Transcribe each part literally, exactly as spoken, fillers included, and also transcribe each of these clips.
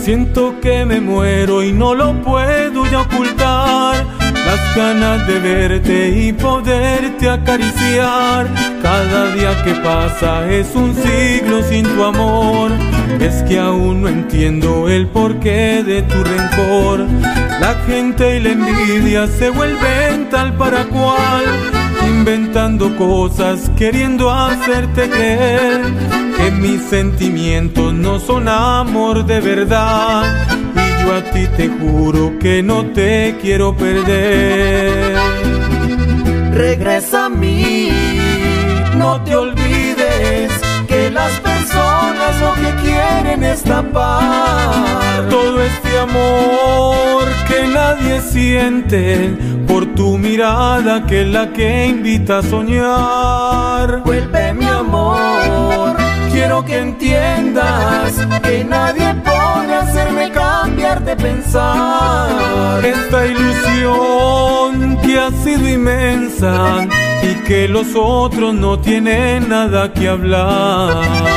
Siento que me muero y no lo puedo ya ocultar. Las ganas de verte y poderte acariciar. Cada día que pasa es un siglo sin tu amor. Es que aún no entiendo el porqué de tu rencor. La gente y la envidia se vuelven tal para cual, inventando cosas queriendo hacerte creer que mis sentimientos no son amor de verdad. Y yo a ti te juro que no te quiero perder. Regresa a mí, no te olvides que las personas lo que quieren es tapar todo este amor que nadie siente por tu mirada, que es la que invita a soñar. Vuelve mi amor, quiero que entiendas que nadie pone a hacerme cambiar de pensar. Esta ilusión que ha sido inmensa y que los otros no tienen nada que hablar.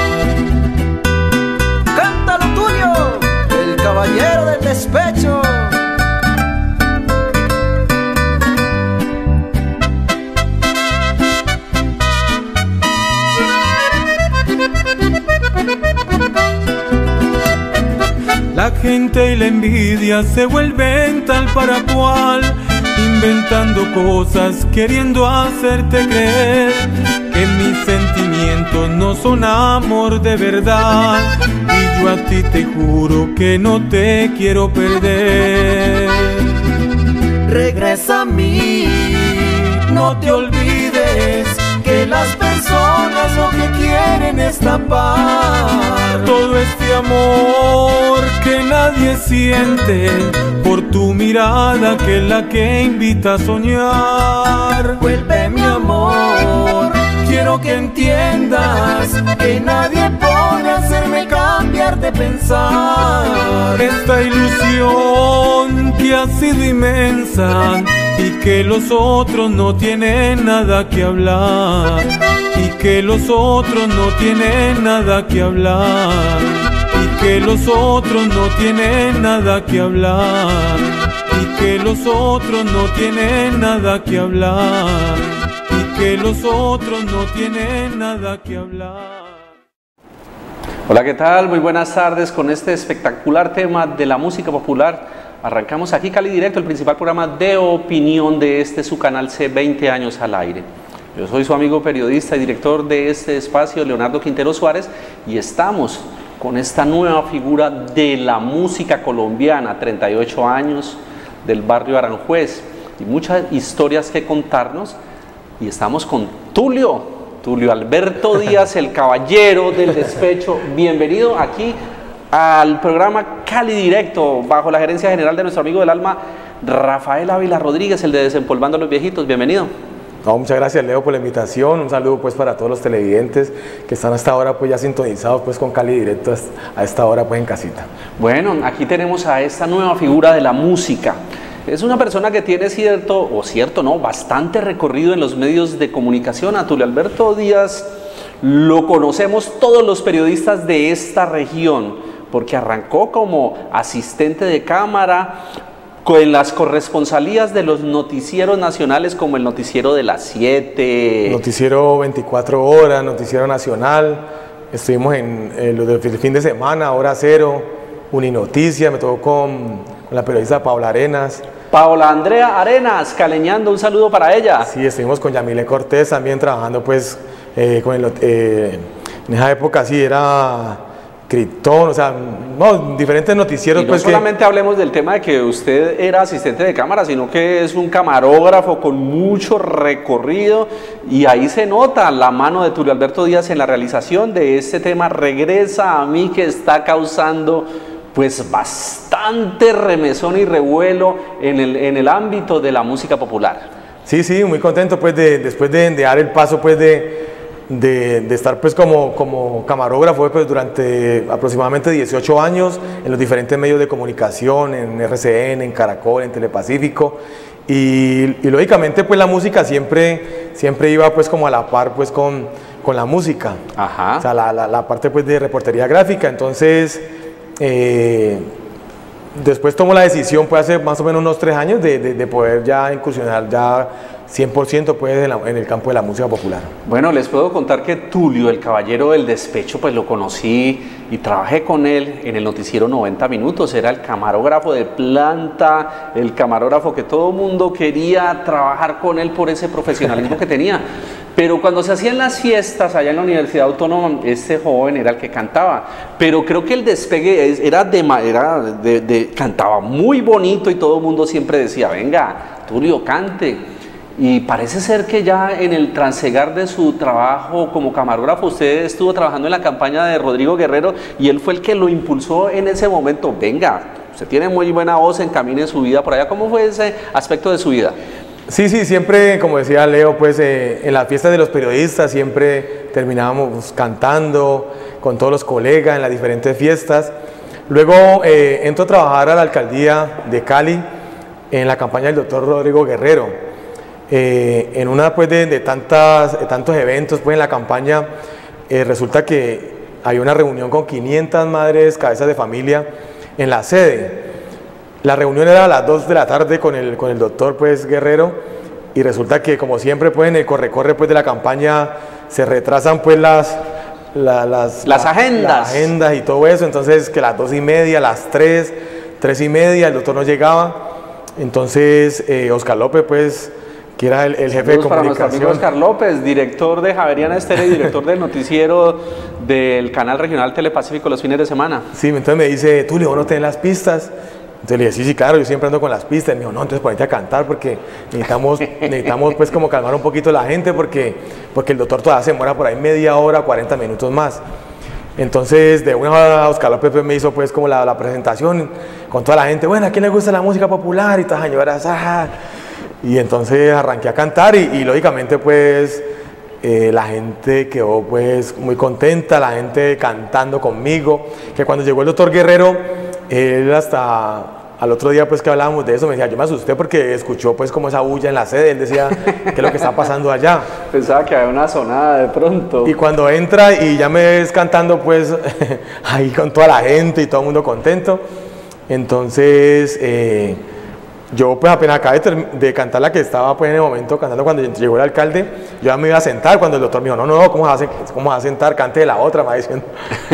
Canta lo tuyo, el caballero del despecho. La gente y la envidia se vuelven tal para cual, inventando cosas queriendo hacerte creer que mis sentimientos no son amor de verdad. Y yo a ti te juro que no te quiero perder. Regresa a mí, no te olvides que las personas lo que quieren es tapar todo este amor que nadie siente por tu mirada, que es la que invita a soñar. Vuelve mi amor, quiero que entiendas que nadie pone a hacerme cambiar de pensar. Esta ilusión que ha sido inmensa y que los otros no tienen nada que hablar. Y que los otros no tienen nada que hablar. Y que los otros no tienen nada que hablar. Y que los otros no tienen nada que hablar. Y que los otros no tienen nada que hablar. Hola, ¿qué tal? Muy buenas tardes. Con este espectacular tema de la música popular arrancamos aquí Cali Directo, el principal programa de opinión de este su canal C, veinte años al aire. Yo soy su amigo periodista y director de este espacio, Leonardo Quintero Suárez, y estamos con esta nueva figura de la música colombiana, treinta y ocho años, del barrio Aranjuez, y muchas historias que contarnos, y estamos con Tulio, Tulio Alberto Díaz, el caballero del despecho. Bienvenido aquí al programa Cali Directo, bajo la gerencia general de nuestro amigo del alma, Rafael Ávila Rodríguez, el de Desempolvando a los Viejitos. Bienvenido. No, muchas gracias, Leo, por la invitación. Un saludo pues para todos los televidentes que están hasta ahora pues ya sintonizados pues con Cali Directo a esta hora pues en casita. Bueno, aquí tenemos a esta nueva figura de la música. Es una persona que tiene cierto, o cierto no, bastante recorrido en los medios de comunicación. A Tulio Alberto Díaz lo conocemos todos los periodistas de esta región, porque arrancó como asistente de cámara en las corresponsalías de los noticieros nacionales, como el noticiero de las siete. Noticiero veinticuatro horas, noticiero nacional. Estuvimos en eh, los del fin de semana, Hora Cero, Uninoticia, me tocó con, con la periodista Paola Arenas. Paola Andrea Arenas, caleñando, un saludo para ella. Sí, estuvimos con Yamile Cortés también trabajando pues eh, con el, eh, en esa época sí era Krypton, o sea, no, diferentes noticieros. Y no pues solamente que... hablemos del tema de que usted era asistente de cámara, sino que es un camarógrafo con mucho recorrido, y ahí se nota la mano de Tulio Alberto Díaz en la realización de este tema Regresa a mí, que está causando pues bastante remesón y revuelo en el, en el ámbito de la música popular. Sí, sí, muy contento pues de, después de, de dar el paso pues de, de, de estar pues como, como camarógrafo pues durante aproximadamente dieciocho años en los diferentes medios de comunicación, en R C N, en Caracol, en Telepacífico, y, y lógicamente pues la música siempre, siempre iba pues como a la par pues con, con la música. Ajá. O sea, la, la, la parte pues de reportería gráfica. Entonces eh, después tomó la decisión, pues hace más o menos unos tres años, de, de, de poder ya incursionar ya cien por ciento pues, en, la, en el campo de la música popular. Bueno, les puedo contar que Tulio, el caballero del despecho, pues lo conocí y trabajé con él en el noticiero noventa minutos, era el camarógrafo de planta, el camarógrafo que todo el mundo quería trabajar con él por ese profesionalismo que tenía. Pero cuando se hacían las fiestas allá en la Universidad Autónoma, este joven era el que cantaba. Pero creo que el despegue era de, era de, de cantaba muy bonito y todo el mundo siempre decía, venga, Tulio, cante. Y parece ser que ya en el transegar de su trabajo como camarógrafo, usted estuvo trabajando en la campaña de Rodrigo Guerrero y él fue el que lo impulsó en ese momento. Venga, usted tiene muy buena voz, encamine su vida por allá. ¿Cómo fue ese aspecto de su vida? Sí, sí, siempre, como decía Leo, pues eh, en las fiestas de los periodistas siempre terminábamos cantando con todos los colegas en las diferentes fiestas. Luego eh, entro a trabajar a la alcaldía de Cali en la campaña del doctor Rodrigo Guerrero. Eh, en una pues de, de, tantas, de tantos eventos pues en la campaña eh, resulta que hay una reunión con quinientas madres, cabezas de familia en la sede. La reunión era a las dos de la tarde con el, con el doctor pues, Guerrero, y resulta que como siempre pues, en el corre-corre pues, de la campaña se retrasan pues, las, la, las, las la, agendas. las agendas y todo eso, entonces que las dos y media, las tres, tres y media el doctor no llegaba, entonces eh, Oscar López pues que era el, el jefe de comunicación. Para nuestro amigo Oscar López, director de Javeriana Estéreo y director del noticiero del canal regional Telepacífico los fines de semana. Sí, entonces me dice, Tulio, ¿vos no tenés las pistas? Entonces le dije, sí, sí, claro, yo siempre ando con las pistas. Y me dijo, no, entonces ponete a cantar porque necesitamos, necesitamos pues como calmar un poquito la gente porque, porque el doctor todavía se demora por ahí media hora, cuarenta minutos más. Entonces de una hora Oscar López pues, me hizo pues como la, la presentación con toda la gente, bueno, ¿a quién le gusta la música popular? Y todas las señoras, ah. Y entonces arranqué a cantar y, y lógicamente pues eh, la gente quedó pues muy contenta, la gente cantando conmigo, que cuando llegó el doctor Guerrero, él hasta al otro día pues que hablábamos de eso, me decía, yo me asusté porque escuchó pues como esa bulla en la sede, él decía, ¿qué es lo que está pasando allá? Pensaba que había una sonada de pronto. Y cuando entra y ya me ves cantando pues ahí con toda la gente y todo el mundo contento, entonces... Eh, yo pues apenas acabé de, de cantar la que estaba pues en el momento cantando cuando llegó el alcalde, yo ya me iba a sentar cuando el doctor me dijo, no, no, ¿cómo vas a, cómo vas a sentar? Cante de la otra, me va diciendo.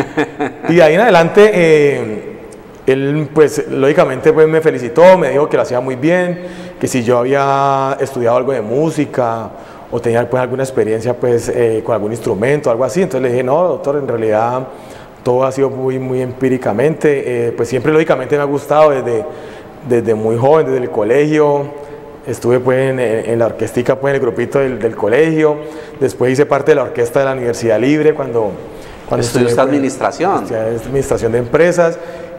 Y de ahí en adelante, eh, él pues lógicamente pues me felicitó, me dijo que lo hacía muy bien, que si yo había estudiado algo de música o tenía pues alguna experiencia pues eh, con algún instrumento, algo así, entonces le dije, no, doctor, en realidad todo ha sido muy, muy empíricamente, eh, pues siempre lógicamente me ha gustado desde... desde muy joven, desde el colegio, estuve pues en, en la orquestica, pues en el grupito del, del colegio, después hice parte de la orquesta de la Universidad Libre cuando... cuando estudiaste pues, administración. Administración de empresas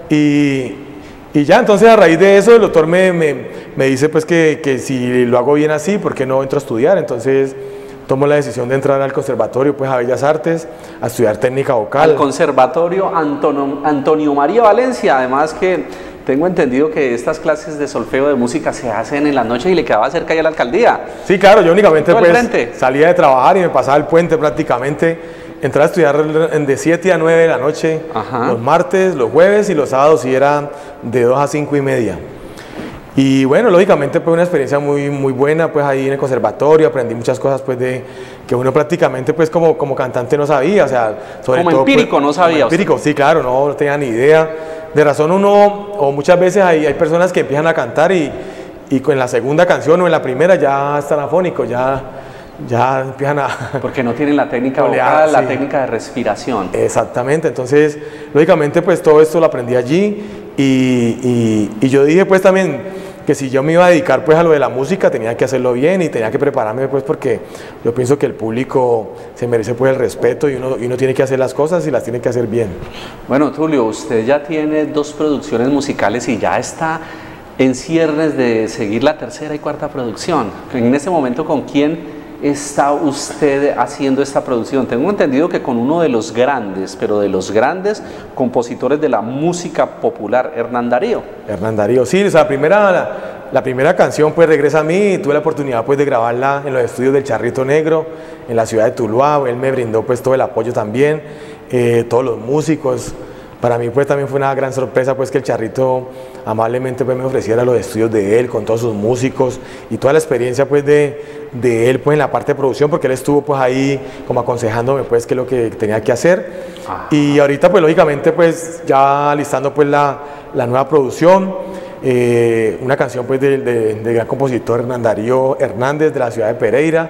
y, y ya, entonces a raíz de eso el doctor me, me, me dice pues que, que si lo hago bien así, ¿por qué no entro a estudiar? Entonces tomo la decisión de entrar al conservatorio pues a Bellas Artes, a estudiar técnica vocal. Al conservatorio Antonio, Antonio María Valencia, además que... Tengo entendido que estas clases de solfeo de música se hacen en la noche y le quedaba cerca ya la alcaldía. Sí, claro, yo únicamente pues salía de trabajar y me pasaba el puente prácticamente. Entraba a estudiar de siete a nueve de la noche, ajá, los martes, los jueves y los sábados y era de dos a cinco y media. Y bueno, lógicamente pues una experiencia muy, muy buena pues ahí en el conservatorio, aprendí muchas cosas pues de que uno prácticamente pues como, como cantante no sabía, o sea, sobre como todo... empírico pues, no sabía empírico, sí, claro, no, no tenía ni idea. De razón uno, o muchas veces hay, hay personas que empiezan a cantar y, y con la segunda canción o en la primera ya están afónicos, ya, ya empiezan a... Porque no tienen la técnica vocal, sí, la técnica de respiración. Exactamente, entonces lógicamente pues todo esto lo aprendí allí y, y, y yo dije pues también que si yo me iba a dedicar pues a lo de la música tenía que hacerlo bien y tenía que prepararme pues porque yo pienso que el público se merece pues el respeto y uno, y uno tiene que hacer las cosas y las tiene que hacer bien. Bueno, Tulio, usted ya tiene dos producciones musicales y ya está en ciernes de seguir la tercera y cuarta producción. En este momento, ¿con quién está usted haciendo esta producción? Tengo entendido que con uno de los grandes, pero de los grandes compositores de la música popular, Hernán Darío. Hernán Darío, sí, o sea, la primera, la, la primera canción pues Regresa a mí, tuve la oportunidad pues de grabarla en los estudios del Charrito Negro, en la ciudad de Tuluá, él me brindó pues todo el apoyo también, eh, todos los músicos, para mí pues también fue una gran sorpresa pues que el Charrito amablemente pues me ofreciera los estudios de él con todos sus músicos y toda la experiencia pues de, de él pues en la parte de producción, porque él estuvo pues ahí como aconsejándome pues qué es lo que tenía que hacer. Ajá. Y ahorita pues lógicamente pues ya listando pues la, la nueva producción, eh, una canción pues del de, de gran compositor Hernán Darío Hernández de la ciudad de Pereira.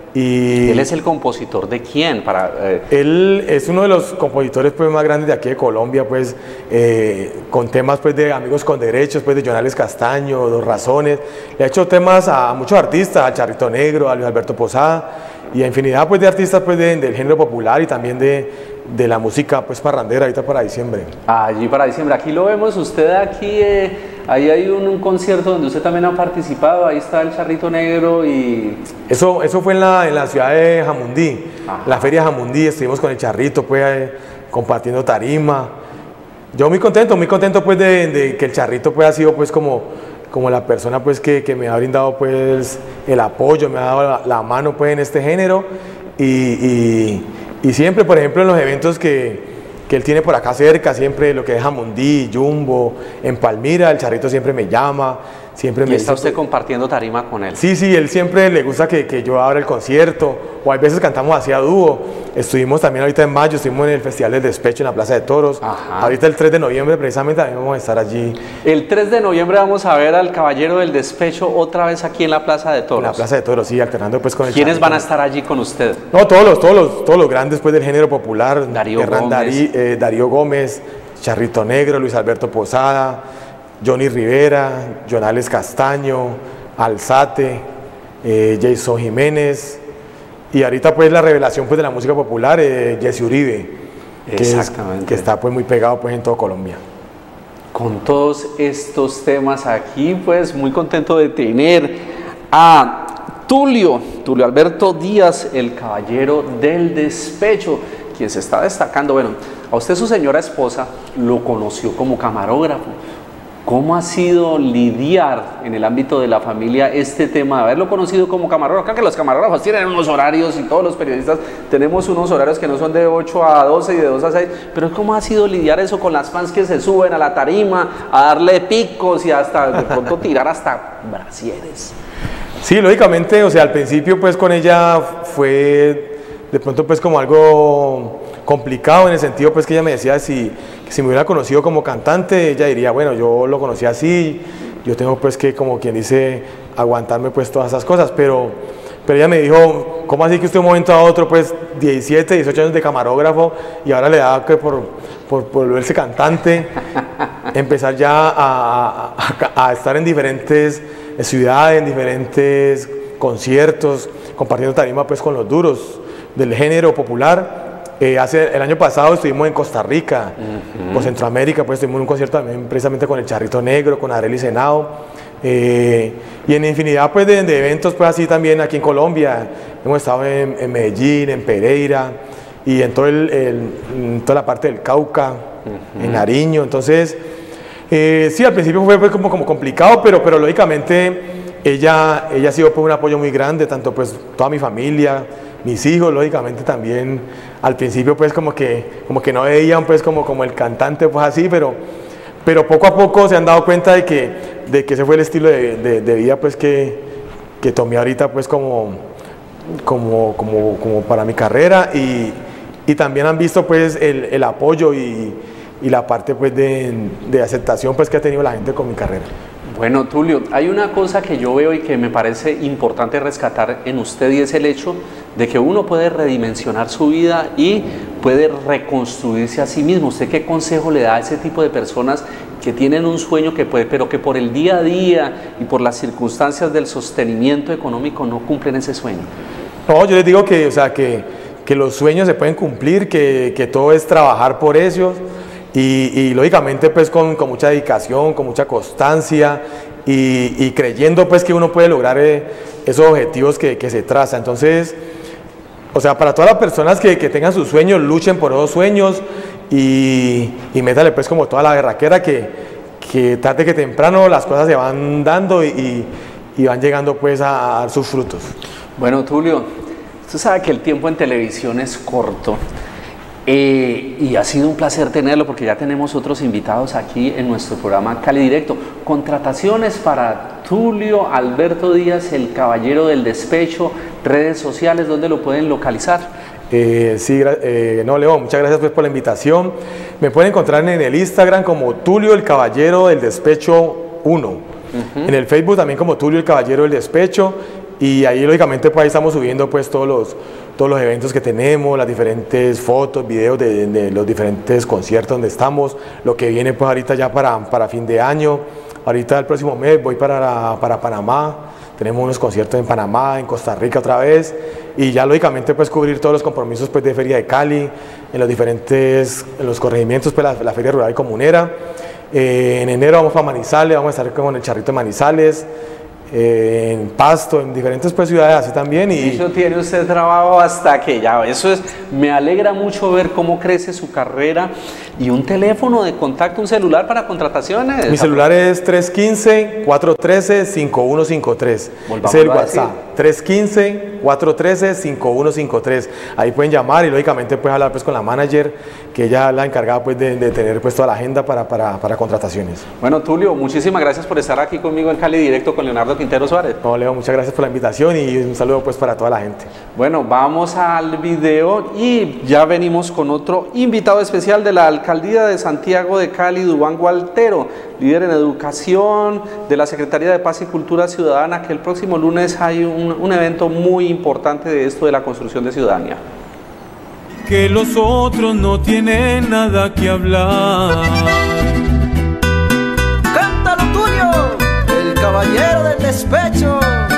Y ¿él es el compositor de quién? Para, eh... Él es uno de los compositores pues, más grandes de aquí de Colombia, pues, eh, con temas pues, de Amigos con Derechos, pues, de Jonales Castaño, Dos Razones. Le ha hecho temas a muchos artistas, al Charrito Negro, a Luis Alberto Posada y a infinidad pues, de artistas pues, de, del género popular y también de, de la música pues, parrandera ahorita para diciembre. Allí para diciembre. Aquí lo vemos, usted aquí, eh, ahí hay un, un concierto donde usted también ha participado, ahí está el Charrito Negro y... Eso, eso fue en la, en la ciudad de Jamundí, Ajá. la feria de Jamundí, estuvimos con el Charrito pues, eh, compartiendo tarima. Yo muy contento, muy contento pues de, de que el Charrito pues, ha sido pues como, como la persona pues, que, que me ha brindado pues, el apoyo, me ha dado la, la mano pues, en este género y, y, y siempre, por ejemplo, en los eventos que, que él tiene por acá cerca, siempre lo que es Jamundí, Jumbo, en Palmira, el Charrito siempre me llama. Siempre ¿Y me está dice, usted compartiendo tarima con él? Sí, sí, él siempre le gusta que, que yo abra el concierto, o a veces cantamos así a dúo. Estuvimos también ahorita en mayo, estuvimos en el Festival del Despecho en la Plaza de Toros. Ajá. Ahorita el tres de noviembre precisamente también vamos a estar allí. El tres de noviembre vamos a ver al Caballero del Despecho otra vez aquí en la Plaza de Toros. En la Plaza de Toros, sí, alternando pues con el ¿Quiénes Charrito. Van a estar allí con usted? No, todos los, todos los, todos los grandes pues del género popular. Darío Hernán Gómez. Darí, eh, Darío Gómez, Charrito Negro, Luis Alberto Posada, Johnny Rivera, Jonales Castaño, Alzate, eh, Jason Jiménez y ahorita pues la revelación pues de la música popular, eh, Jesse Uribe, que, es, que está pues muy pegado pues en todo Colombia. Con todos estos temas aquí pues muy contento de tener a Tulio, Tulio Alberto Díaz, el Caballero del Despecho, quien se está destacando. Bueno, a usted su señora esposa lo conoció como camarógrafo. ¿Cómo ha sido lidiar en el ámbito de la familia este tema de haberlo conocido como camarógrafo? Claro que los camarógrafos tienen unos horarios y todos los periodistas tenemos unos horarios que no son de ocho a doce y de dos a seis, pero ¿cómo ha sido lidiar eso con las fans que se suben a la tarima a darle picos y hasta de pronto tirar hasta brasieres? Sí, lógicamente, o sea, al principio pues con ella fue de pronto pues como algo complicado en el sentido pues que ella me decía si, que si me hubiera conocido como cantante, ella diría, bueno, yo lo conocí así, yo tengo pues que, como quien dice, aguantarme pues todas esas cosas, pero, pero ella me dijo, ¿cómo así que usted de un momento a otro pues diecisiete, dieciocho años de camarógrafo y ahora le da que por, por, por volverse cantante, empezar ya a, a, a estar en diferentes ciudades, en diferentes conciertos, compartiendo tarima pues con los duros del género popular? Eh, hace, el año pasado estuvimos en Costa Rica, uh-huh. por Centroamérica, pues estuvimos en un concierto también precisamente con el Charrito Negro, con Arely Senado, eh, y en infinidad pues de, de eventos pues así también aquí en Colombia. Hemos estado en, en Medellín, en Pereira y en, todo el, el, en toda la parte del Cauca, uh-huh. en Nariño. Entonces, eh, sí, al principio fue pues, como, como complicado, pero, pero lógicamente ella, ella ha sido pues, un apoyo muy grande, tanto pues toda mi familia, mis hijos, lógicamente también al principio pues como que, como que no veían pues como, como el cantante pues así, pero, pero poco a poco se han dado cuenta de que, de que ese fue el estilo de, de, de vida pues que, que tomé ahorita pues como, como, como, como para mi carrera y, y también han visto pues el, el apoyo y, y la parte pues de, de aceptación pues que ha tenido la gente con mi carrera. Bueno, Tulio, hay una cosa que yo veo y que me parece importante rescatar en usted y es el hecho de que uno puede redimensionar su vida y puede reconstruirse a sí mismo. ¿Usted qué consejo le da a ese tipo de personas que tienen un sueño que puede, pero que por el día a día y por las circunstancias del sostenimiento económico no cumplen ese sueño? No, yo les digo que, o sea, que, que los sueños se pueden cumplir, que, que todo es trabajar por ellos. Y, y lógicamente pues con, con mucha dedicación, con mucha constancia y, y creyendo pues que uno puede lograr eh, esos objetivos que, que se traza. Entonces, o sea, para todas las personas que, que tengan sus sueños, luchen por esos sueños y, y métale pues como toda la berraquera que, que tarde que temprano las cosas se van dando y, y van llegando pues a, a dar sus frutos. Bueno, Tulio, usted sabe que el tiempo en televisión es corto. Eh, y ha sido un placer tenerlo porque ya tenemos otros invitados aquí en nuestro programa Cali Directo. Contrataciones para Tulio Alberto Díaz, el caballero del despecho, redes sociales, ¿dónde lo pueden localizar? Eh, sí, eh, no, León, muchas gracias pues por la invitación. Me pueden encontrar en el Instagram como Tulio el Caballero del Despecho uno. Uh-huh. En el Facebook también como Tulio el Caballero del Despecho. Y ahí lógicamente pues ahí estamos subiendo pues todos los, todos los eventos que tenemos, las diferentes fotos, videos de, de los diferentes conciertos donde estamos, lo que viene pues ahorita ya para, para fin de año. Ahorita el próximo mes voy para, para Panamá, tenemos unos conciertos en Panamá, en Costa Rica otra vez, y ya lógicamente pues cubrir todos los compromisos pues de Feria de Cali, en los diferentes, en los corregimientos pues la, la Feria Rural y Comunera. Eh, en enero vamos para Manizales, vamos a estar con el Charrito de Manizales, eh, en Pasto, en diferentes pues, ciudades así también. Y eso tiene usted trabajo hasta que ya, eso es, me alegra mucho ver cómo crece su carrera. Y un teléfono de contacto, un celular para contrataciones. Mi celular es tres uno cinco, cuatro uno tres, cinco uno cinco tres. Ese es el WhatsApp, tres uno cinco, cuatro uno tres, cinco uno cinco tres. Ahí pueden llamar y lógicamente pueden hablar pues, con la manager, que ella es la encargada pues, de, de tener pues, toda la agenda para, para, para contrataciones. Bueno, Tulio, muchísimas gracias por estar aquí conmigo en Cali Directo con Leonardo Quintero Suárez. No, Leo, muchas gracias por la invitación y un saludo pues, para toda la gente. Bueno, vamos al video y ya venimos con otro invitado especial de la Alcaldía de Santiago de Cali, Duván Gualtero, líder en educación de la Secretaría de Paz y Cultura Ciudadana, que el próximo lunes hay un, un evento muy importante de esto de la construcción de ciudadanía. Que los otros no tienen nada que hablar. Cántalo tuyo, el caballero del despecho.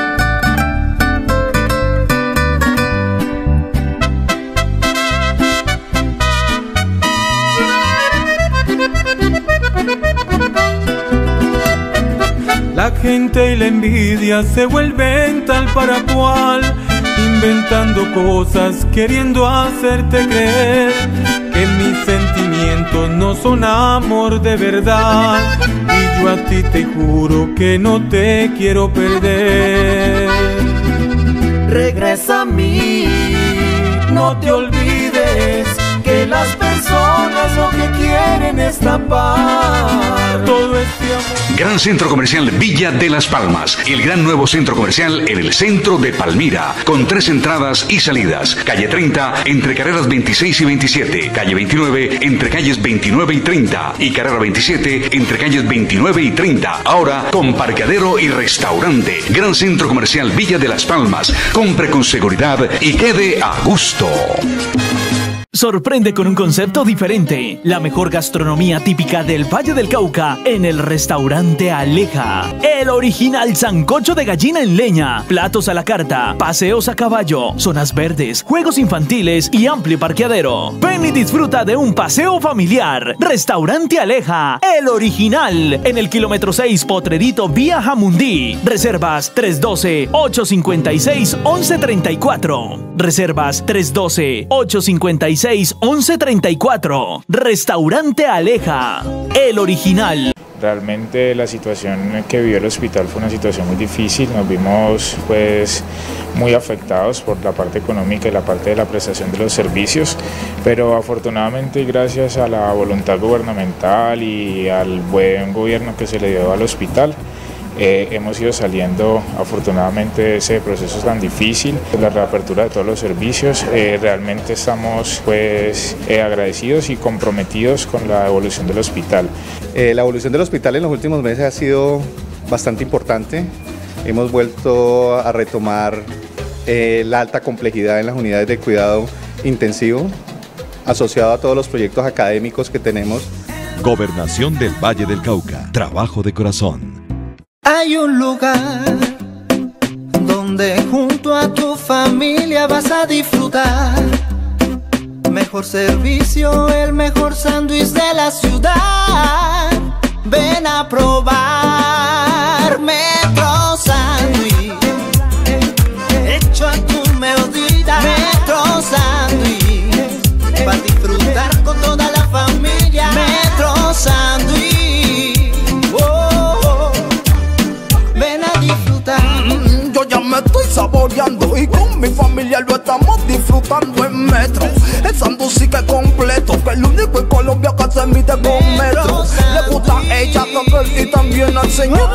La gente y la envidia se vuelven tal para cual, inventando cosas, queriendo hacerte creer que mis sentimientos no son amor de verdad. Y yo a ti te juro que no te quiero perder. Regresa a mí, no te olvides que las personas lo que quieren es tapar todo este amor. Gran Centro Comercial Villa de las Palmas, el gran nuevo centro comercial en el centro de Palmira, con tres entradas y salidas. Calle treinta, entre carreras veintiséis y veintisiete. Calle veintinueve, entre calles veintinueve y treinta. Y carrera veintisiete, entre calles veintinueve y treinta. Ahora con parqueadero y restaurante. Gran Centro Comercial Villa de las Palmas. Compre con seguridad y quede a gusto. Sorprende con un concepto diferente. La mejor gastronomía típica del Valle del Cauca en el restaurante Aleja. El original sancocho de gallina en leña, platos a la carta, paseos a caballo, zonas verdes, juegos infantiles y amplio parqueadero. Ven y disfruta de un paseo familiar. Restaurante Aleja, el original, en el kilómetro seis Potrerito vía Jamundí. Reservas tres uno dos, ocho cinco seis, once treinta y cuatro. Reservas tres uno dos, ocho cinco seis, once treinta y cuatro. Restaurante Aleja, el original. Realmente la situación que vivió el hospital fue una situación muy difícil. Nos vimos pues muy afectados por la parte económica y la parte de la prestación de los servicios, pero afortunadamente gracias a la voluntad gubernamental y al buen gobierno que se le dio al hospital, Eh, hemos ido saliendo afortunadamente de ese proceso tan difícil, la reapertura de todos los servicios. Eh, realmente estamos pues eh, agradecidos y comprometidos con la evolución del hospital. Eh, la evolución del hospital en los últimos meses ha sido bastante importante. Hemos vuelto a retomar eh, la alta complejidad en las unidades de cuidado intensivo, asociado a todos los proyectos académicos que tenemos. Gobernación del Valle del Cauca, trabajo de corazón. Hay un lugar donde junto a tu familia vas a disfrutar mejor servicio, el mejor sándwich de la ciudad. Ven a probar Metro Sándwich, hecho a tu medida. Metro Sándwich, para disfrutar con toda la familia. Metro Sándwich. Yo ya me estoy saboreando y con mi familia lo estamos disfrutando en Metro. El sándwich sí que completo. pide con metro. Le gusta a ella también y también al señor.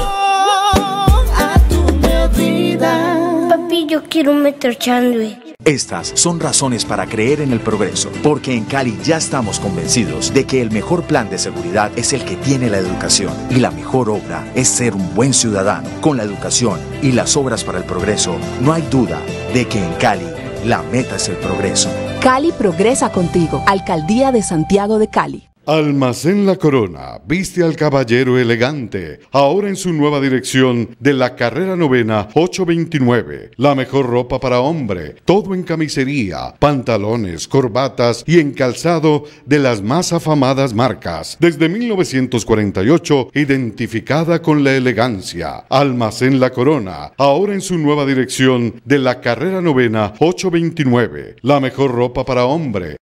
A tu medida. Papi, yo quiero meter chándwich. Estas son razones para creer en el progreso, porque en Cali ya estamos convencidos de que el mejor plan de seguridad es el que tiene la educación y la mejor obra es ser un buen ciudadano. Con la educación y las obras para el progreso, no hay duda de que en Cali la meta es el progreso. Cali progresa contigo. Alcaldía de Santiago de Cali. Almacén La Corona viste al caballero elegante, ahora en su nueva dirección de la carrera novena ochocientos veintinueve. La mejor ropa para hombre, todo en camisería, pantalones, corbatas y en calzado de las más afamadas marcas. Desde mil novecientos cuarenta y ocho, identificada con la elegancia. Almacén La Corona, ahora en su nueva dirección de la carrera novena ochocientos veintinueve. La mejor ropa para hombre.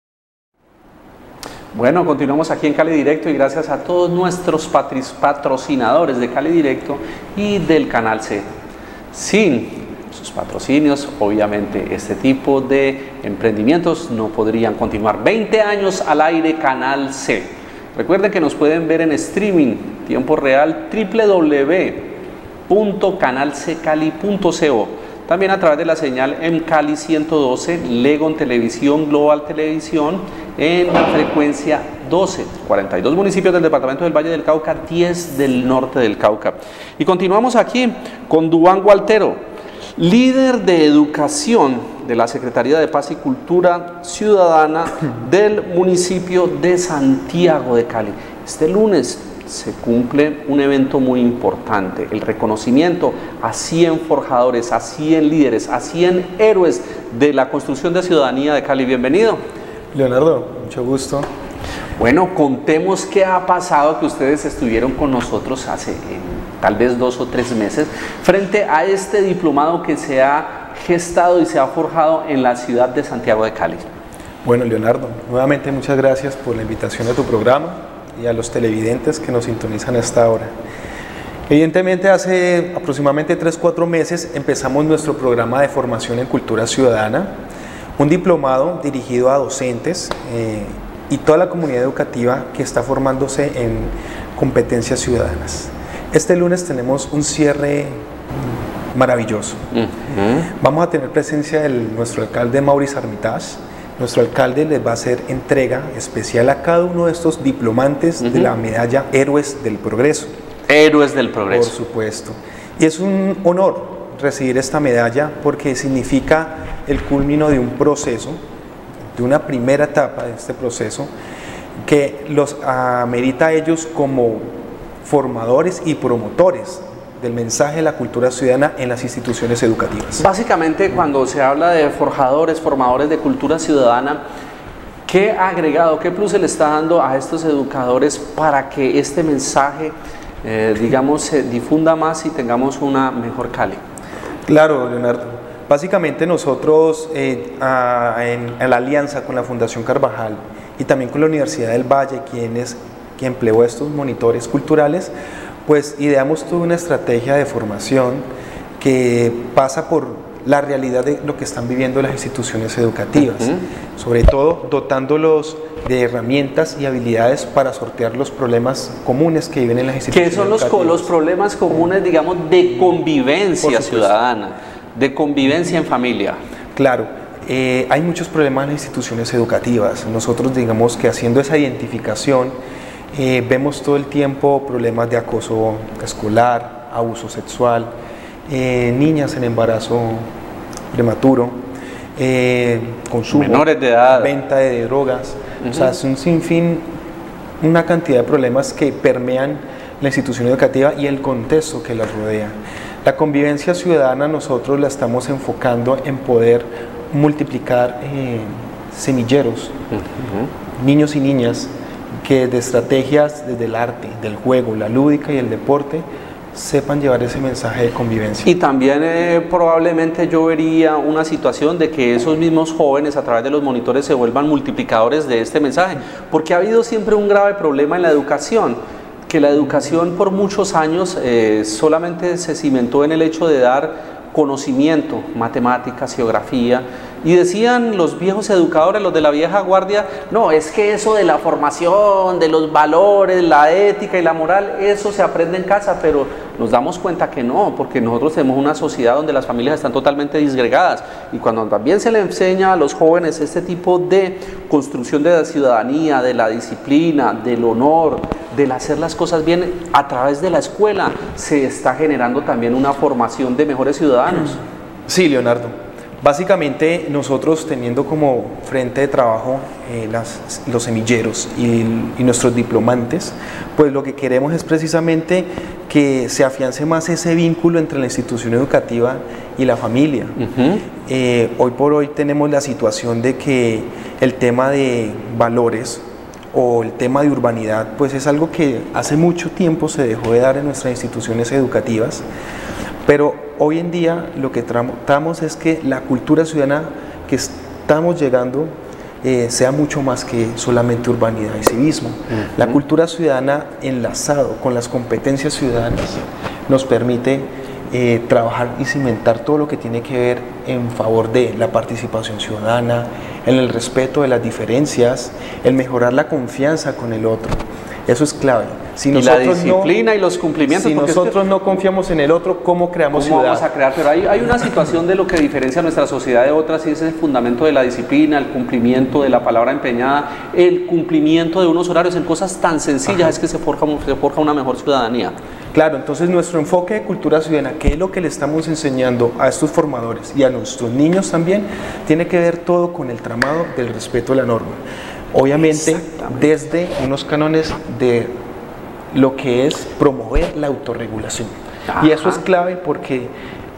Bueno, continuamos aquí en Cali Directo y gracias a todos nuestros patrocinadores de Cali Directo y del Canal C. Sin sus patrocinios, obviamente, este tipo de emprendimientos no podrían continuar. veinte años al aire Canal C. Recuerden que nos pueden ver en streaming, tiempo real, doble u doble u doble u punto canal c cali punto co. También a través de la señal M Cali ciento doce, Legon Televisión, Global Televisión, en la frecuencia doce, cuarenta y dos municipios del departamento del Valle del Cauca, diez del norte del Cauca. Y continuamos aquí con Duván Gualtero, líder de educación de la Secretaría de Paz y Cultura Ciudadana del municipio de Santiago de Cali. Este lunes se cumple un evento muy importante, el reconocimiento a cien forjadores, a cien líderes, a cien héroes de la construcción de ciudadanía de Cali. Bienvenido. Leonardo, mucho gusto. Bueno, contemos qué ha pasado, que ustedes estuvieron con nosotros hace eh, tal vez dos o tres meses, frente a este diplomado que se ha gestado y se ha forjado en la ciudad de Santiago de Cali. Bueno, Leonardo, nuevamente muchas gracias por la invitación a tu programa y a los televidentes que nos sintonizan a esta hora. Evidentemente, hace aproximadamente tres a cuatro meses empezamos nuestro programa de formación en cultura ciudadana, un diplomado dirigido a docentes eh, y toda la comunidad educativa que está formándose en competencias ciudadanas. Este lunes tenemos un cierre maravilloso. Uh-huh. Vamos a tener presencia de nuestro alcalde Maurice Armitage. Nuestro alcalde les va a hacer entrega especial a cada uno de estos diplomantes uh-huh. de la medalla Héroes del Progreso. Héroes del Progreso. Por supuesto. Y es un honor recibir esta medalla porque significa el culmino de un proceso, de una primera etapa de este proceso, que los amerita a ellos como formadores y promotores del mensaje de la cultura ciudadana en las instituciones educativas. Básicamente, cuando se habla de forjadores, formadores de cultura ciudadana, ¿qué agregado, qué plus se le está dando a estos educadores para que este mensaje, eh, digamos, se difunda más y tengamos una mejor Cali? Claro, Leonardo. Básicamente nosotros, eh, a, en, en la alianza con la Fundación Carvajal y también con la Universidad del Valle, quienes, que empleó estos monitores culturales, pues ideamos toda una estrategia de formación que pasa por la realidad de lo que están viviendo las instituciones educativas, uh-huh. sobre todo dotándolos de herramientas y habilidades para sortear los problemas comunes que viven en las instituciones educativas. ¿Qué son los, los problemas comunes, digamos, de convivencia ciudadana, de convivencia en familia? Claro, eh, hay muchos problemas en las instituciones educativas. Nosotros, digamos que haciendo esa identificación, Eh, vemos todo el tiempo problemas de acoso escolar, abuso sexual, eh, niñas en embarazo prematuro, eh, consumo, menores de edad, venta de drogas, uh-huh. o sea, es un sinfín, una cantidad de problemas que permean la institución educativa y el contexto que la rodea. La convivencia ciudadana nosotros la estamos enfocando en poder multiplicar eh, semilleros, uh-huh. niños y niñas, que de estrategias desde el arte, del juego, la lúdica y el deporte sepan llevar ese mensaje de convivencia. Y también eh, probablemente yo vería una situación de que esos mismos jóvenes a través de los monitores se vuelvan multiplicadores de este mensaje, porque ha habido siempre un grave problema en la educación, que la educación por muchos años eh, solamente se cimentó en el hecho de dar conocimiento, matemáticas, geografía, Y decían los viejos educadores, los de la vieja guardia, no, es que eso de la formación, de los valores, la ética y la moral, eso se aprende en casa, pero nos damos cuenta que no, porque nosotros tenemos una sociedad donde las familias están totalmente disgregadas, y cuando también se le enseña a los jóvenes este tipo de construcción de la ciudadanía, de la disciplina, del honor, del hacer las cosas bien a través de la escuela, se está generando también una formación de mejores ciudadanos. Sí, Leonardo. Básicamente nosotros teniendo como frente de trabajo eh, las, los semilleros y, y nuestros diplomantes, pues lo que queremos es precisamente que se afiance más ese vínculo entre la institución educativa y la familia. Uh-huh. eh, hoy por hoy tenemos la situación de que el tema de valores o el tema de urbanidad pues es algo que hace mucho tiempo se dejó de dar en nuestras instituciones educativas, pero hoy en día lo que tratamos es que la cultura ciudadana que estamos llegando eh, sea mucho más que solamente urbanidad y civismo. Uh-huh. La cultura ciudadana enlazado con las competencias ciudadanas nos permite eh, trabajar y cimentar todo lo que tiene que ver en favor de la participación ciudadana, en el respeto de las diferencias, el mejorar la confianza con el otro. Eso es clave. Si y la disciplina no, y los cumplimientos. Si nosotros es que, no confiamos en el otro, ¿cómo creamos ¿cómo ciudad? vamos a crear? Pero hay, hay una situación de lo que diferencia a nuestra sociedad de otras, y es el fundamento de la disciplina, el cumplimiento de la palabra empeñada, el cumplimiento de unos horarios en cosas tan sencillas. Ajá. Es que se forja, se forja una mejor ciudadanía. Claro, entonces nuestro enfoque de cultura ciudadana, que es lo que le estamos enseñando a estos formadores y a nuestros niños también, tiene que ver todo con el tramado del respeto a la norma. Obviamente desde unos cánones de lo que es promover la autorregulación. Ajá. Y eso es clave porque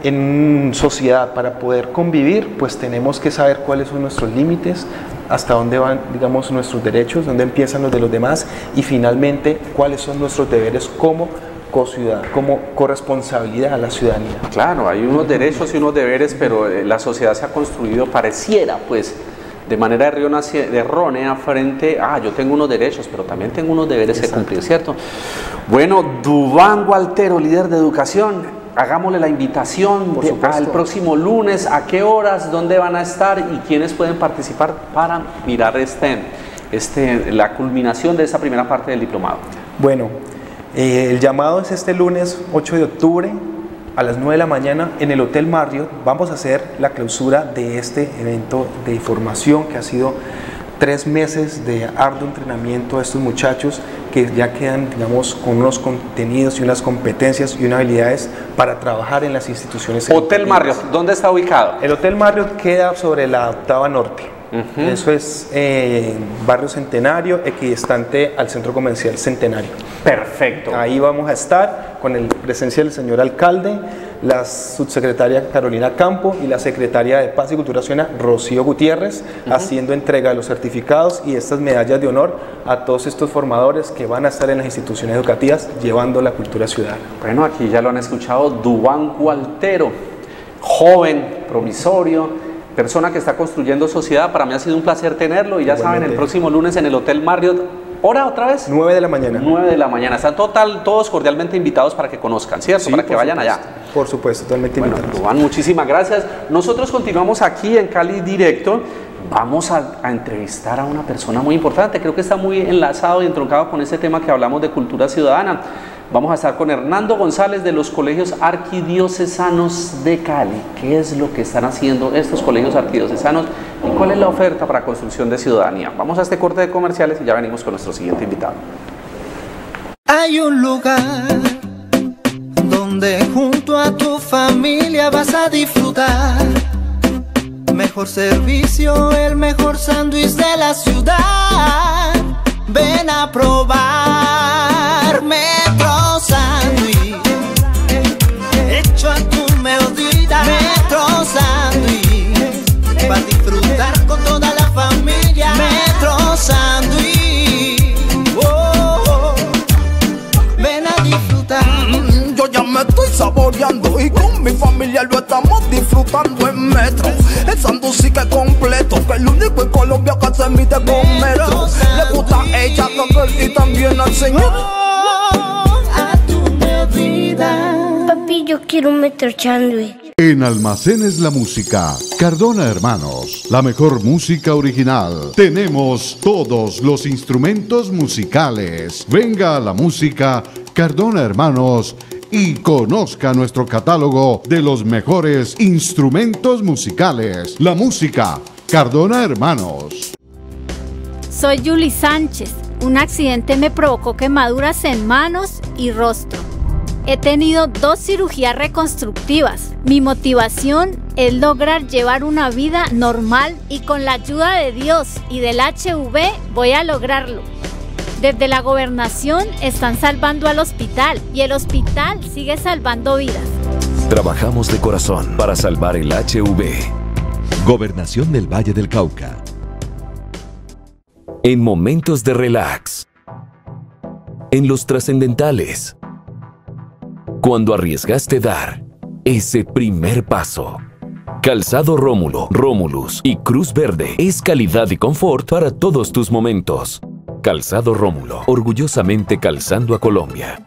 en sociedad, para poder convivir, pues tenemos que saber cuáles son nuestros límites, hasta dónde van, digamos, nuestros derechos, dónde empiezan los de los demás, y finalmente cuáles son nuestros deberes como co-ciudad, como corresponsabilidad a la ciudadanía. Claro, hay unos derechos y unos deberes, pero la sociedad se ha construido, pareciera, pues, de manera errónea frente a, ah, yo tengo unos derechos, pero también tengo unos deberes Exacto. que cumplir, ¿cierto? Bueno, Duván Gualtero, líder de educación, hagámosle la invitación de, al próximo lunes, ¿a qué horas, dónde van a estar y quiénes pueden participar para mirar este, este, la culminación de esta primera parte del diplomado? Bueno, eh, el llamado es este lunes ocho de octubre, a las nueve de la mañana en el Hotel Marriott. Vamos a hacer la clausura de este evento de formación que ha sido tres meses de arduo entrenamiento a estos muchachos que ya quedan, digamos, con unos contenidos y unas competencias y unas habilidades para trabajar en las instituciones educativas. Hotel Marriott, ¿dónde está ubicado? El Hotel Marriott queda sobre la Octava Norte. Uh-huh. Eso es eh, Barrio Centenario, equidistante al Centro Comercial Centenario. Perfecto. Ahí vamos a estar con la presencia del señor alcalde, la subsecretaria Carolina Campo y la secretaria de Paz y Cultura Ciudadana, Rocío Gutiérrez, uh-huh. haciendo entrega de los certificados y estas medallas de honor a todos estos formadores que van a estar en las instituciones educativas llevando la cultura ciudadana. Bueno, aquí ya lo han escuchado, Duván Gualtero, joven, promisorio, persona que está construyendo sociedad. Para mí ha sido un placer tenerlo y ya Igualmente. Saben, el próximo lunes en el Hotel Marriott, ¿hora otra vez? nueve de la mañana. nueve de la mañana. Están total, todos cordialmente invitados para que conozcan, ¿cierto? Sí, para que vayan supuesto. allá. Por supuesto, totalmente bueno, invitados. Duván, muchísimas gracias. Nosotros continuamos aquí en Cali Directo. Vamos a, a entrevistar a una persona muy importante. Creo que está muy enlazado y entroncado con este tema que hablamos de cultura ciudadana. Vamos a estar con Hernando González de los Colegios Arquidiocesanos de Cali. ¿Qué es lo que están haciendo estos colegios arquidiocesanos y cuál es la oferta para construcción de ciudadanía? Vamos a este corte de comerciales y ya venimos con nuestro siguiente invitado. Hay un lugar donde junto a tu familia vas a disfrutar. Mejor servicio, el mejor sándwich de la ciudad. Ven a probar Metro Sándwich, hecho a tu medida. Metro Sándwich, para disfrutar con toda la familia. Metro Sándwich, oh, oh, ven a disfrutar. Mm, yo ya me estoy saboreando y con mi familia lo estamos disfrutando en Metro. El sándwich sí que completo, que el único en Colombia que se emite con Metro. Le gusta a ella y también al señor. Oh, a tu medida. Papi, yo quiero un Metro Sándwich. En Almacenes La Música, Cardona Hermanos, la mejor música original. Tenemos todos los instrumentos musicales. Venga a La Música, Cardona Hermanos, y conozca nuestro catálogo de los mejores instrumentos musicales. La Música, Cardona Hermanos. Soy Yuli Sánchez. Un accidente me provocó quemaduras en manos y rostro. He tenido dos cirugías reconstructivas. Mi motivación es lograr llevar una vida normal y con la ayuda de Dios y del H V voy a lograrlo. Desde la gobernación están salvando al hospital y el hospital sigue salvando vidas. Trabajamos de corazón para salvar el H V. Gobernación del Valle del Cauca. En momentos de relax. En los trascendentales. Cuando arriesgaste dar ese primer paso. Calzado Rómulo, Rómulus y Cruz Verde es calidad y confort para todos tus momentos. Calzado Rómulo, orgullosamente calzando a Colombia.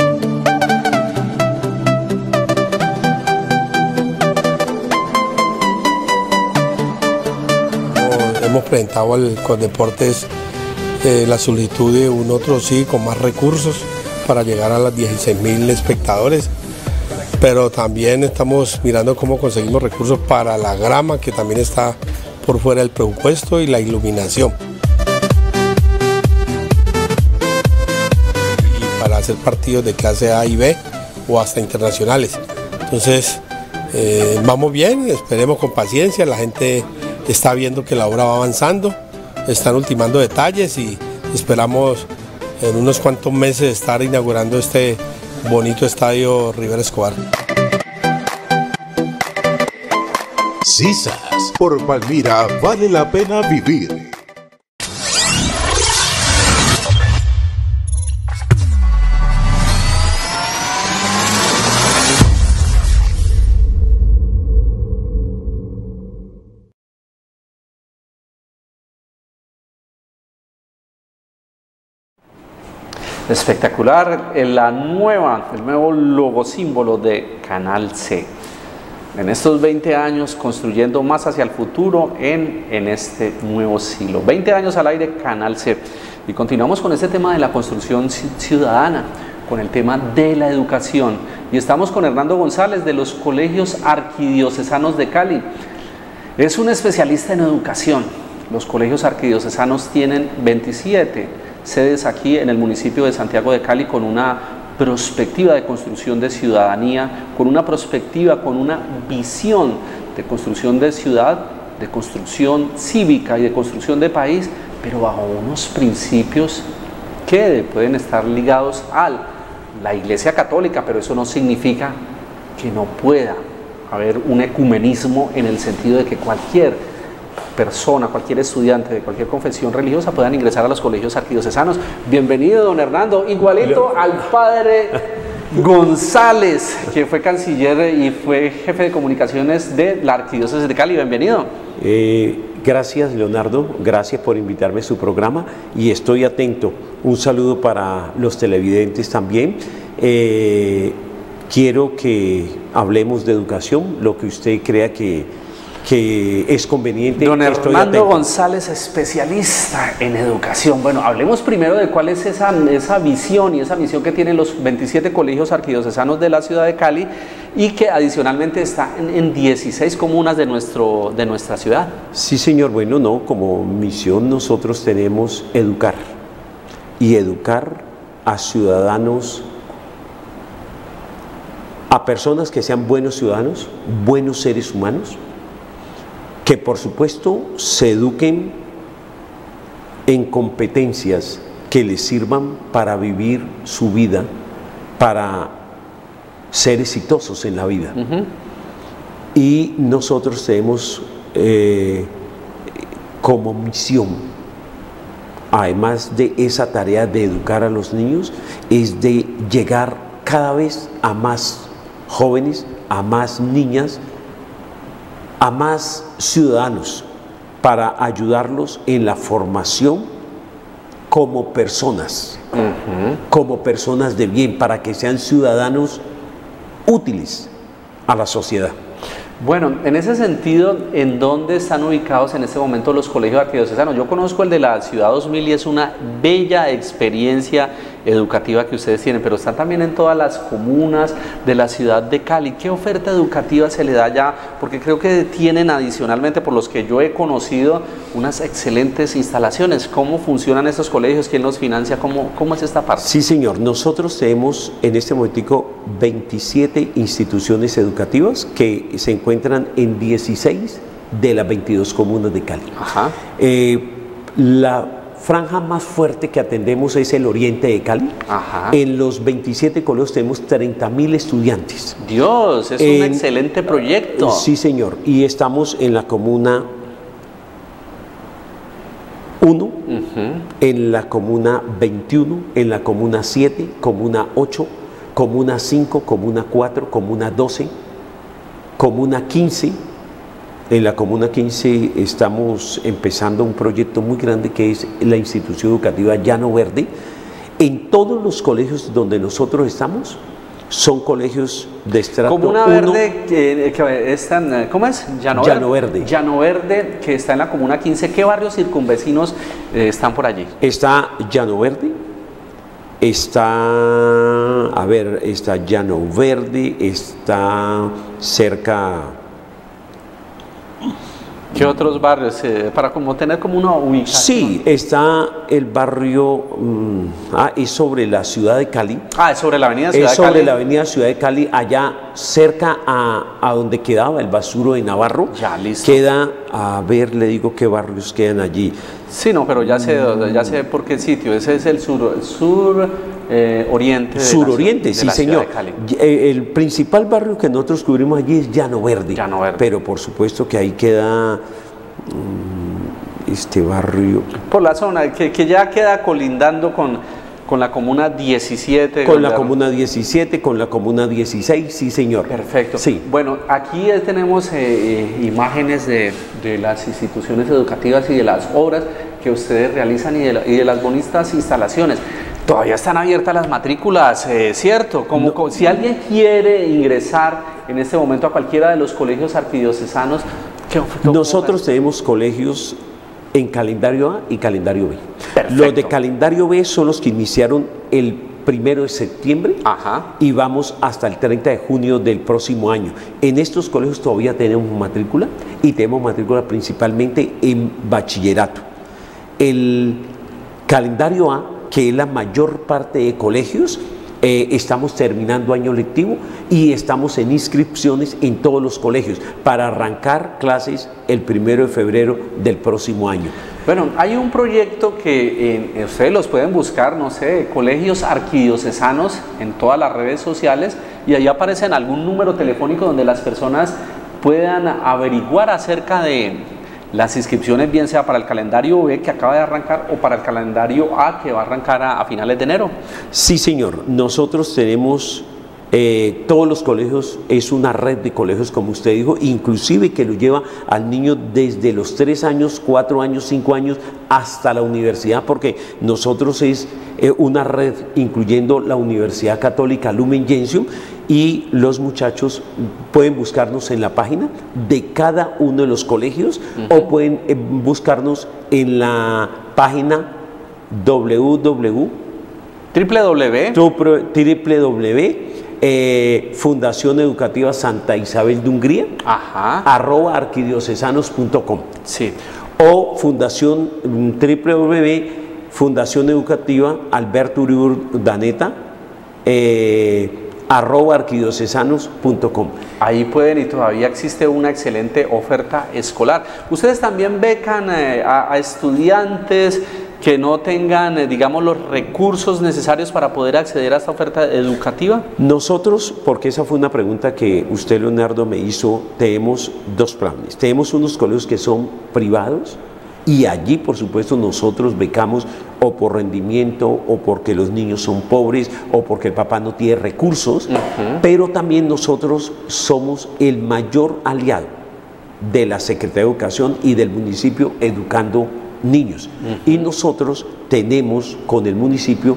Hemos presentado al Coldeportes eh, la solicitud de un otro sí con más recursos para llegar a las dieciséis mil espectadores, pero también estamos mirando cómo conseguimos recursos para la grama, que también está por fuera del presupuesto, y la iluminación. Y para hacer partidos de clase A y B o hasta internacionales. Entonces, eh, vamos bien, esperemos con paciencia, la gente está viendo que la obra va avanzando, están ultimando detalles y esperamos en unos cuantos meses estar inaugurando este bonito estadio Rivera Escobar. Sisas, por Palmira vale la pena vivir. Espectacular, la nueva, el nuevo logo símbolo de Canal C. En estos veinte años construyendo más hacia el futuro en, en este nuevo siglo. veinte años al aire, Canal C. Y continuamos con este tema de la construcción ciudadana, con el tema de la educación. Y estamos con Hernando González de los Colegios Arquidiocesanos de Cali. Es un especialista en educación. Los colegios arquidiocesanos tienen veintisiete sedes aquí en el municipio de Santiago de Cali, con una perspectiva de construcción de ciudadanía, con una perspectiva, con una visión de construcción de ciudad, de construcción cívica y de construcción de país, pero bajo unos principios que pueden estar ligados a la Iglesia Católica, pero eso no significa que no pueda haber un ecumenismo en el sentido de que cualquier persona, cualquier estudiante de cualquier confesión religiosa puedan ingresar a los colegios arquidiocesanos. Bienvenido, don Hernando, igualito al padre González, que fue canciller y fue jefe de comunicaciones de la Arquidiócesis de Cali. Bienvenido. Eh, gracias, Leonardo, gracias por invitarme a su programa y estoy atento. Un saludo para los televidentes también. Eh, quiero que hablemos de educación, lo que usted crea que que es conveniente. Don Hernando González, especialista en educación. Bueno, hablemos primero de cuál es esa, esa visión y esa misión que tienen los veintisiete colegios arquidiocesanos de la ciudad de Cali y que adicionalmente está en, en dieciséis comunas de, nuestro, de nuestra ciudad. Sí, señor. Bueno, no, como misión nosotros tenemos educar y educar a ciudadanos, a personas que sean buenos ciudadanos, buenos seres humanos, que por supuesto se eduquen en competencias que les sirvan para vivir su vida, para ser exitosos en la vida. Uh-huh. Y nosotros tenemos eh, como misión, además de esa tarea de educar a los niños, es de llegar cada vez a más jóvenes, a más niñas, a más ciudadanos, para ayudarlos en la formación como personas, uh-huh. como personas de bien, para que sean ciudadanos útiles a la sociedad. Bueno, en ese sentido, ¿en dónde están ubicados en este momento los colegios arquidiocesanos? Yo conozco el de la Ciudad dos mil y es una bella experiencia educativa que ustedes tienen, pero están también en todas las comunas de la ciudad de Cali. ¿Qué oferta educativa se le da allá? Porque creo que tienen adicionalmente, por los que yo he conocido, unas excelentes instalaciones. ¿Cómo funcionan estos colegios? ¿Quién los financia? ¿Cómo, cómo es esta parte? Sí, señor. Nosotros tenemos en este momentico veintisiete instituciones educativas que se encuentran en dieciséis de las veintidós comunas de Cali. Ajá. Eh, la franja más fuerte que atendemos es el oriente de Cali. Ajá. En los veintisiete colegios tenemos treinta mil estudiantes. Dios, es en, un excelente proyecto. Sí, señor. Y estamos en la comuna uno, uh-huh. en la comuna veintiuno, en la comuna siete, comuna ocho, comuna cinco, comuna cuatro, comuna doce, comuna quince. En la comuna quince estamos empezando un proyecto muy grande que es la institución educativa Llano Verde. En todos los colegios donde nosotros estamos son colegios de estrato Comuna uno. Verde, que, que están, ¿cómo es? Llano, Llano Verde. Llano Verde, que está en la comuna quince. ¿Qué barrios circunvecinos eh, están por allí? Está Llano Verde, está, a ver, está Llano Verde, está cerca... ¿Qué otros barrios? Eh, para como tener como una ubicación. Sí, está el barrio, mmm, ah, es sobre la ciudad de Cali. Ah, es sobre la avenida Ciudad es de Cali. sobre la avenida Ciudad de Cali, allá cerca a, a donde quedaba el basuro de Navarro. Ya, listo. Queda, a ver, le digo qué barrios quedan allí. Sí, no, pero ya sé, ya sé por qué sitio. Ese es el sur, el sur eh, oriente. Suroriente, sí, señor. El principal barrio que nosotros cubrimos allí es Llano Verde. Llano Verde. Pero por supuesto que ahí queda um, este barrio. Por la zona, que, que ya queda colindando con, con la comuna diecisiete. Con la comuna diecisiete, con la comuna dieciséis, sí, señor. Perfecto. Sí. Bueno, aquí tenemos eh, imágenes de, de las instituciones educativas y de las obras que ustedes realizan y de, la, y de las bonitas instalaciones. Todavía están abiertas las matrículas, eh, ¿cierto? Como, no. como si alguien quiere ingresar en este momento a cualquiera de los colegios arquidiocesanos. ¿qué, qué, Nosotros tenemos colegios en calendario A y calendario B. Perfecto. Los de calendario B son los que iniciaron el primero de septiembre. Ajá. Y vamos hasta el treinta de junio del próximo año. En estos colegios todavía tenemos matrícula y tenemos matrícula principalmente en bachillerato. El calendario A, que es la mayor parte de colegios, eh, estamos terminando año lectivo y estamos en inscripciones en todos los colegios para arrancar clases el primero de febrero del próximo año. Bueno, hay un proyecto que eh, ustedes los pueden buscar, no sé, colegios arquidiocesanos en todas las redes sociales y ahí aparecen algún número telefónico donde las personas puedan averiguar acerca de las inscripciones, bien sea para el calendario B que acaba de arrancar o para el calendario A que va a arrancar a, a finales de enero. Sí, señor. Nosotros tenemos eh, todos los colegios, es una red de colegios, como usted dijo, inclusive que lo lleva al niño desde los tres años, cuatro años, cinco años, hasta la universidad, porque nosotros es eh, una red incluyendo la Universidad Católica Lumen Gentium, y los muchachos pueden buscarnos en la página de cada uno de los colegios, uh-huh. o pueden eh, buscarnos en la página www www eh, Fundación Educativa Santa Isabel de Hungría, Ajá. arroba arquidiocesanos punto com. Sí. O fundación www Fundación Educativa Alberto Uribe Urdaneta, eh, arroba arquidiocesanos punto com. Ahí pueden, y todavía existe una excelente oferta escolar. Ustedes también becan eh, a, a estudiantes que no tengan, eh, digamos, los recursos necesarios para poder acceder a esta oferta educativa. Nosotros, porque esa fue una pregunta que usted, Leonardo, me hizo, tenemos dos planes. Tenemos unos colegios que son privados, y allí, por supuesto, nosotros becamos o por rendimiento, o porque los niños son pobres, o porque el papá no tiene recursos, uh-huh. pero también nosotros somos el mayor aliado de la Secretaría de Educación y del municipio educando niños. Uh-huh. Y nosotros tenemos con el municipio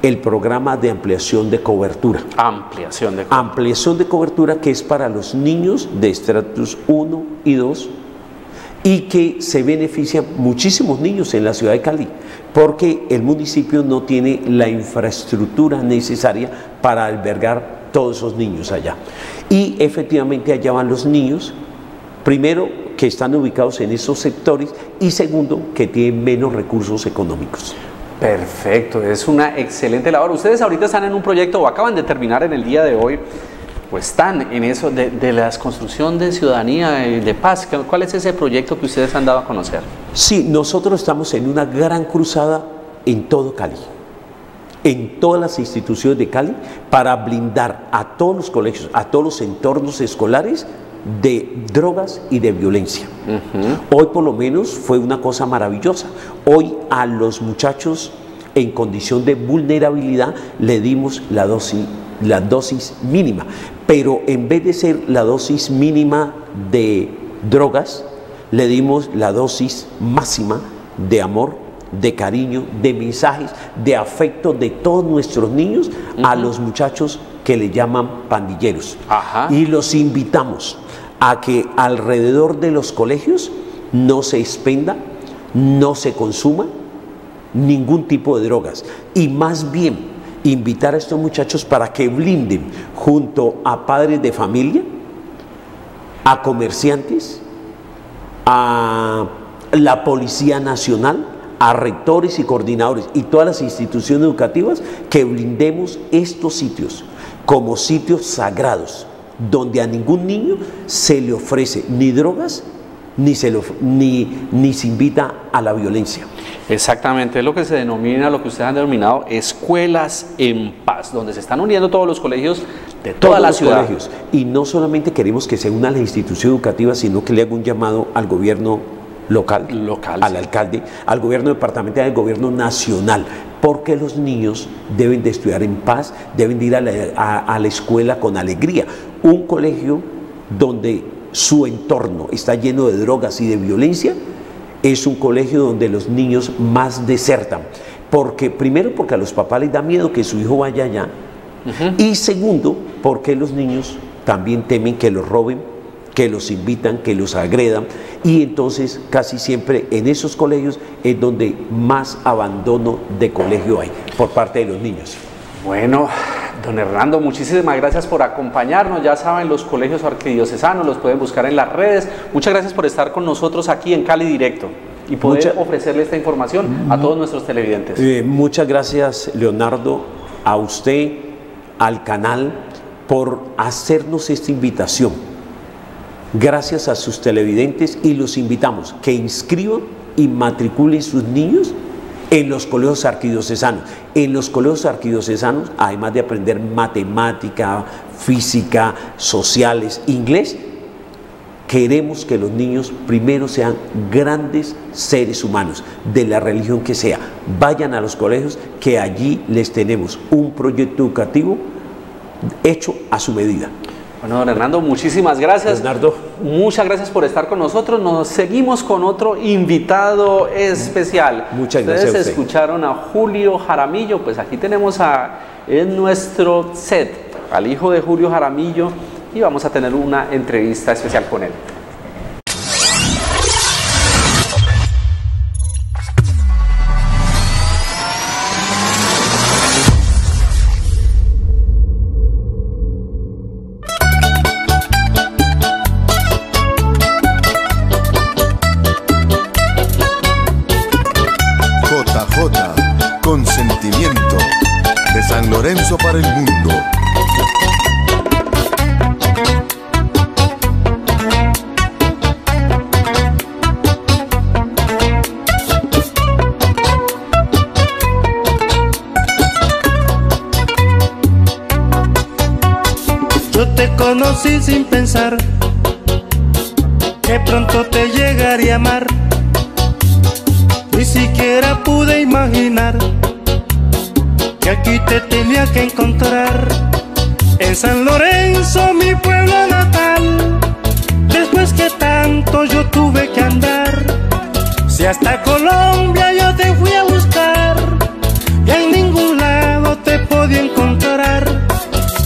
el programa de ampliación de cobertura. Ampliación de cobertura. Ampliación de cobertura que es para los niños de estratos uno y dos y que se benefician muchísimos niños en la ciudad de Cali, porque el municipio no tiene la infraestructura necesaria para albergar todos esos niños allá. Y efectivamente allá van los niños, primero que están ubicados en esos sectores y segundo que tienen menos recursos económicos. Perfecto, es una excelente labor. Ustedes ahorita están en un proyecto o acaban de terminar en el día de hoy, pues están en eso de, de la construcción de ciudadanía y de paz. ¿Cuál es ese proyecto que ustedes han dado a conocer? Sí, nosotros estamos en una gran cruzada en todo Cali, en todas las instituciones de Cali, para blindar a todos los colegios, a todos los entornos escolares de drogas y de violencia. Uh-huh. Hoy por lo menos fue una cosa maravillosa. Hoy a los muchachos en condición de vulnerabilidad le dimos la dosis, la dosis mínima, pero en vez de ser la dosis mínima de drogas, le dimos la dosis máxima de amor, de cariño, de mensajes, de afecto de todos nuestros niños uh-huh. a los muchachos que le llaman pandilleros. Ajá. Y los invitamos a que alrededor de los colegios no se expenda, no se consuma ningún tipo de drogas y más bien invitar a estos muchachos para que blinden junto a padres de familia, a comerciantes, a la Policía Nacional, a rectores y coordinadores y todas las instituciones educativas, que blindemos estos sitios como sitios sagrados, donde a ningún niño se le ofrece ni drogas ni se, lo, ni, ni se invita a la violencia. Exactamente, es lo que se denomina, lo que ustedes han denominado escuelas en paz, donde se están uniendo todos los colegios de toda todos la los ciudad. Colegios. Y no solamente queremos que se una a la institución educativa, sino que le haga un llamado al gobierno local, local al sí. alcalde, al gobierno departamental, al gobierno nacional, porque los niños deben de estudiar en paz, deben de ir a la, a, a la escuela con alegría. Un colegio donde su entorno está lleno de drogas y de violencia es un colegio donde los niños más desertan, porque primero porque a los papás les da miedo que su hijo vaya allá, uh-huh. y segundo porque los niños también temen que los roben, que los invitan, que los agredan, y entonces casi siempre en esos colegios es donde más abandono de colegio hay por parte de los niños. Bueno, don Hernando, muchísimas gracias por acompañarnos. Ya saben, los colegios arquidiocesanos los pueden buscar en las redes. Muchas gracias por estar con nosotros aquí en Cali Directo y poder Mucha... ofrecerle esta información a todos nuestros televidentes. Eh, muchas gracias, Leonardo, a usted, al canal, por hacernos esta invitación. Gracias a sus televidentes, y los invitamos que inscriban y matriculen sus niños en los colegios arquidiocesanos. En los colegios arquidiocesanos, además de aprender matemática, física, sociales, inglés, queremos que los niños primero sean grandes seres humanos, de la religión que sea. Vayan a los colegios, que allí les tenemos un proyecto educativo hecho a su medida. Bueno, don Hernando, muchísimas gracias. Leonardo. Muchas gracias por estar con nosotros. Nos seguimos con otro invitado especial. Muchas Ustedes gracias. Ustedes escucharon a Julio Jaramillo, pues aquí tenemos a, en nuestro set al hijo de Julio Jaramillo y vamos a tener una entrevista especial con él. Lorenzo para el mundo. Yo te conocí sin pensar que pronto te llegaría a amar. Ni siquiera pude imaginar que aquí te tenía que encontrar, en San Lorenzo, mi pueblo natal. Después que tanto yo tuve que andar, si hasta Colombia yo te fui a buscar, y en ningún lado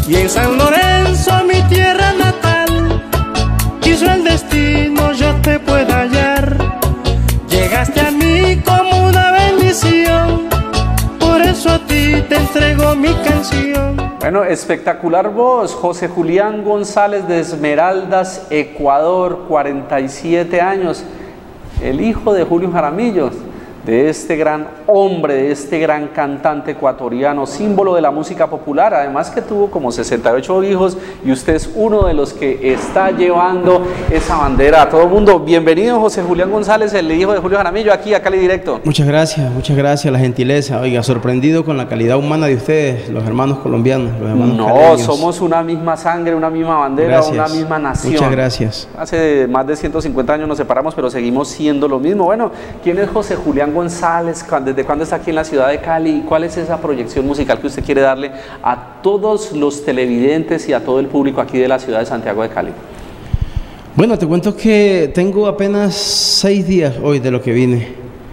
Y en San Lorenzo, mi tierra natal, quiso el destino yo te pueda hallar. Llegaste a mí como una bendición, por eso a ti te entrego mi canción. Bueno, espectacular voz, José Julián González de Esmeraldas, Ecuador, cuarenta y siete años, el hijo de Julio Jaramillo, de este gran hombre, de este gran cantante ecuatoriano, símbolo de la música popular, además que tuvo como sesenta y ocho hijos y usted es uno de los que está llevando esa bandera a todo el mundo. Bienvenido José Julián González, el hijo de Julio Jaramillo, aquí a Cali Directo. Muchas gracias, muchas gracias, la gentileza. Oiga, sorprendido con la calidad humana de ustedes, los hermanos colombianos, los hermanos No, caleños. somos una misma sangre, una misma bandera, Gracias. una misma nación. Muchas gracias. Hace más de ciento cincuenta años nos separamos, pero seguimos siendo lo mismo. Bueno, ¿quién es José Julián González? ¿Desde cuándo está aquí en la ciudad de Cali? ¿Cuál es esa proyección musical que usted quiere darle a todos los televidentes y a todo el público aquí de la ciudad de Santiago de Cali? Bueno, te cuento que tengo apenas seis días hoy de lo que vine.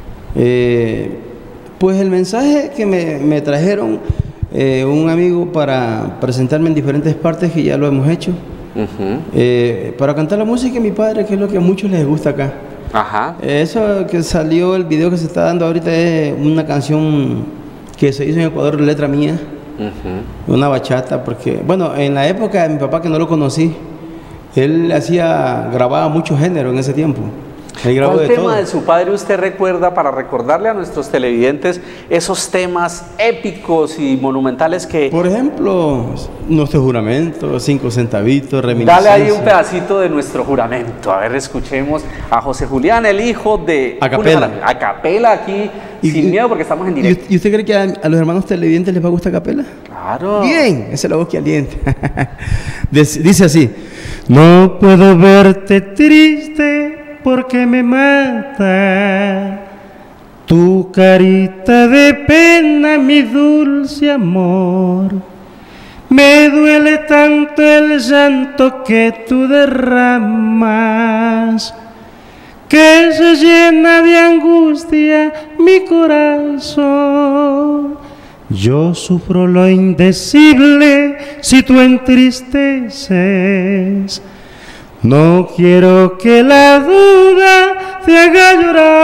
Eh, pues el mensaje que me, me trajeron eh, un amigo para presentarme en diferentes partes, que ya lo hemos hecho, uh-huh. eh, para cantar la música de mi padre, que es lo que a muchos les gusta acá. Ajá. Eso que salió, el video que se está dando ahorita es una canción que se hizo en Ecuador, letra mía, uh-huh. una bachata, porque, bueno, en la época de mi papá, que no lo conocí, él hacía, grababa mucho género en ese tiempo. Él grabó ¿Cuál de tema todo. de su padre usted recuerda para recordarle a nuestros televidentes esos temas épicos y monumentales que... Por ejemplo, Nuestro Juramento, Cinco Centavitos, Reminiscencia. Dale ahí un pedacito de Nuestro Juramento. A ver, escuchemos a José Julián, el hijo de... A capela. A capela aquí, y, sin miedo, porque estamos en directo. ¿Y usted cree que a, a los hermanos televidentes les va a gustar a capela? Claro. Bien, esa es la voz que alienta. Dice así: no puedo verte triste porque me mata tu carita de pena, mi dulce amor. Me duele tanto el llanto que tú derramas, que se llena de angustia mi corazón. Yo sufro lo indecible si tú entristeces. No quiero que la duda te haga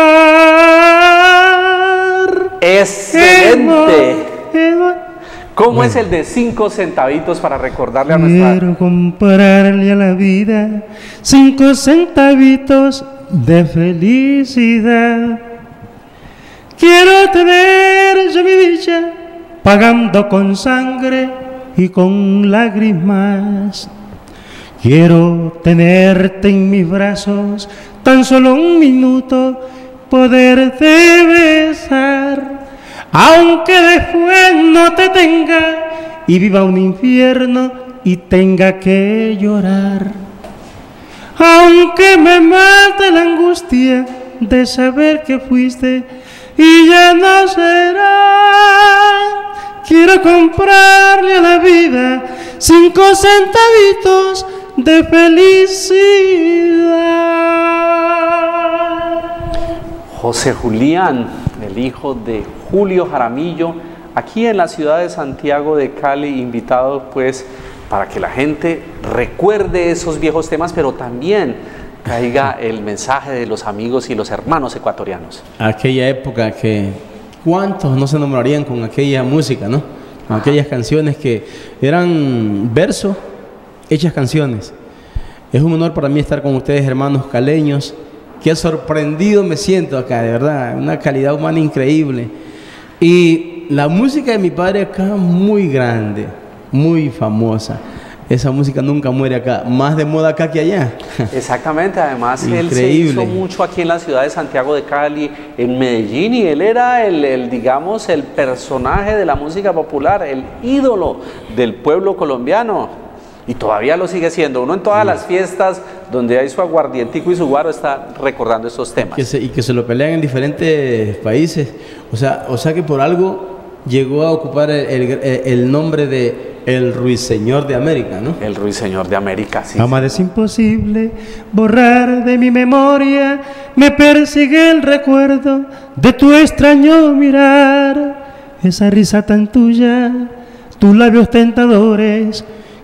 llorar. ¡Excelente! Emo, ¿Cómo bueno. es el de cinco centavitos para recordarle a nuestra... Quiero comprarle a la vida cinco centavitos de felicidad. Quiero tener yo mi dicha pagando con sangre y con lágrimas. Quiero tenerte en mis brazos tan solo un minuto, poderte besar, aunque después no te tenga y viva un infierno y tenga que llorar. Aunque me mate la angustia de saber que fuiste y ya no será. Quiero comprarle a la vida cinco centavitos de felicidad. José Julián, el hijo de Julio Jaramillo, aquí en la ciudad de Santiago de Cali, invitado pues para que la gente recuerde esos viejos temas, pero también caiga el mensaje de los amigos y los hermanos ecuatorianos. Aquella época que cuántos no se enamorarían con aquella música, ¿no? Con aquellas canciones que eran versos hechas canciones. Es un honor para mí estar con ustedes, hermanos caleños. Qué sorprendido me siento acá, de verdad, una calidad humana increíble. Y la música de mi padre acá muy grande, muy famosa. Esa música nunca muere acá, más de moda acá que allá. Exactamente, además Increíble. Él se hizo mucho aquí en la ciudad de Santiago de Cali, en Medellín, y él era el, el, digamos, el personaje de la música popular, el ídolo del pueblo colombiano. Y todavía lo sigue siendo. Uno en todas las fiestas donde hay su aguardientico y su guaro está recordando estos temas. Que se, y que se lo pelean en diferentes países. O sea, o sea que por algo llegó a ocupar el, el, el nombre de el Ruiseñor de América, ¿no? El Ruiseñor de América, sí. Jamás es imposible borrar de mi memoria, me persigue el recuerdo de tu extraño mirar, esa risa tan tuya, tus labios tentadores,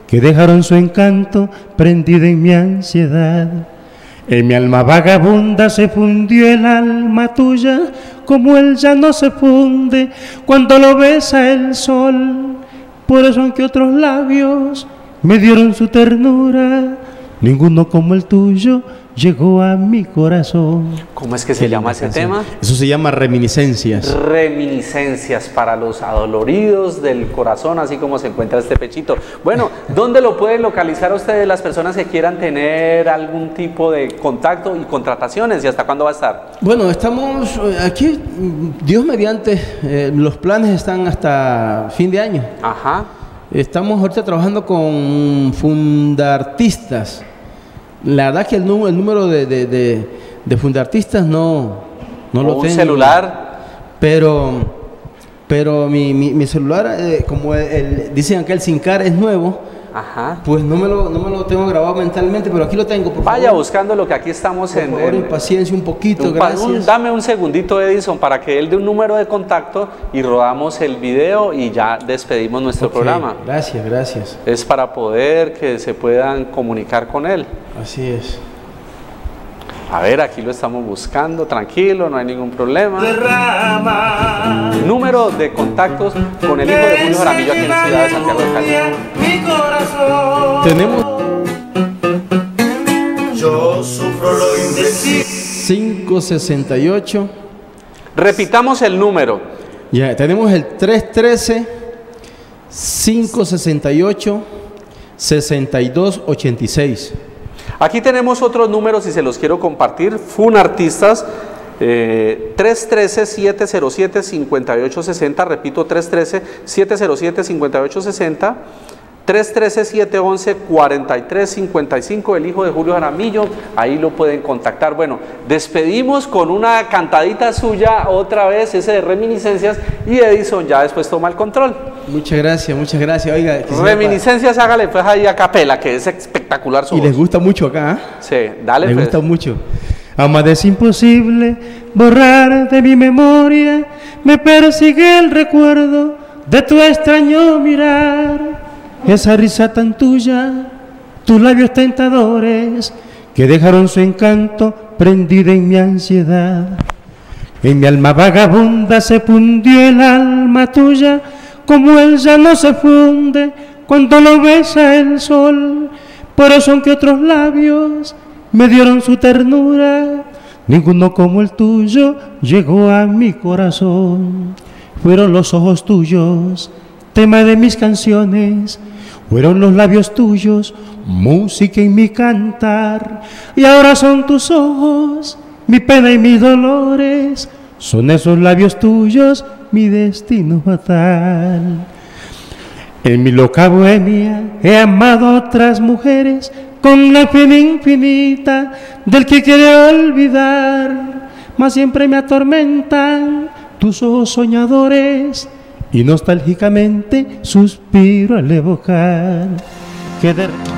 que dejaron su encanto prendida en mi ansiedad. En mi alma vagabunda se fundió el alma tuya, como él ya no se funde cuando lo besa el sol. Por eso aunque otros labios me dieron su ternura, ninguno como el tuyo llegó a mi corazón. ¿Cómo es que se llama ese tema? Eso se llama Reminiscencias. Reminiscencias para los adoloridos del corazón, así como se encuentra este pechito. Bueno, ¿dónde lo pueden localizar ustedes las personas que quieran tener algún tipo de contacto y contrataciones? ¿Y hasta cuándo va a estar? Bueno, estamos aquí, Dios mediante, eh, los planes están hasta fin de año. Ajá. Estamos ahorita trabajando con fundartistas. La verdad que el, número, el número de, de, de, de fundartistas no, no lo tengo. ¿Un celular? Pero, pero mi, mi, mi celular, eh, como el, el, dicen acá el SINCAR es nuevo, ajá, pues no me, lo, no me lo tengo grabado mentalmente, pero aquí lo tengo. Por Vaya favor, buscando lo que aquí estamos por en... favor, en paciencia un poquito, un, gracias. Un, dame un segundito, Edison, para que él dé un número de contacto y rodamos el video y ya despedimos nuestro Okay, programa. Gracias, gracias. Es para poder que se puedan comunicar con él. Así es. A ver, aquí lo estamos buscando, tranquilo, no hay ningún problema. Derrama. Número de contactos con el hijo de Julio Jaramillo aquí en la ciudad de Santiago de Cali. Mi corazón. Tenemos Yo sufro lo indecible. cinco sesenta y ocho. Repitamos el número. Ya, tenemos el tres trece, cinco sesenta y ocho, sesenta y dos ochenta y seis. Aquí tenemos otros números y se los quiero compartir. Funartistas, eh, tres trece, siete cero siete, cinco ocho seis cero, repito, tres trece, siete cero siete, cinco ocho seis cero, tres trece, siete once, cuarenta y tres cincuenta y cinco, el hijo de Julio Jaramillo, ahí lo pueden contactar. Bueno, despedimos con una cantadita suya otra vez, ese de Reminiscencias, y Edison ya después toma el control. Muchas gracias, muchas gracias. Oiga, Reminiscencias, hágale pues ahí a capela, que es espectacular su Y voz. les gusta mucho acá, ¿eh? Sí, dale. Les pues. gusta mucho. Amada, es imposible borrar de mi memoria, me persigue el recuerdo de tu extraño mirar, esa risa tan tuya, tus labios tentadores, que dejaron su encanto prendido en mi ansiedad. En mi alma vagabunda se fundió el alma tuya, como él ya no se funde cuando lo besa el sol. Por eso aunque otros labios me dieron su ternura, ninguno como el tuyo llegó a mi corazón. Fueron los ojos tuyos, tema de mis canciones, fueron los labios tuyos, música en mi cantar, y ahora son tus ojos, mi pena y mis dolores, son esos labios tuyos, mi destino fatal. En mi loca bohemia he amado a otras mujeres con la pena infinita del que quiere olvidar, mas siempre me atormentan tus ojos soñadores y nostálgicamente suspiro al evocar que de